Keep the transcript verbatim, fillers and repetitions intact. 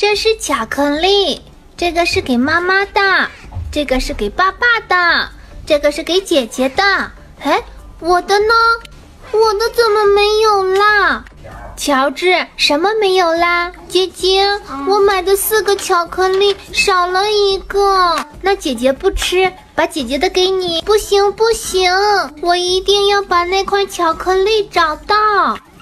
这是巧克力，这个是给妈妈的，这个是给爸爸的，这个是给姐姐的。哎，我的呢？我的怎么没有啦？乔治，什么没有啦？姐姐，我买的四个巧克力少了一个，那姐姐不吃，把姐姐的给你。不行不行，我一定要把那块巧克力找到。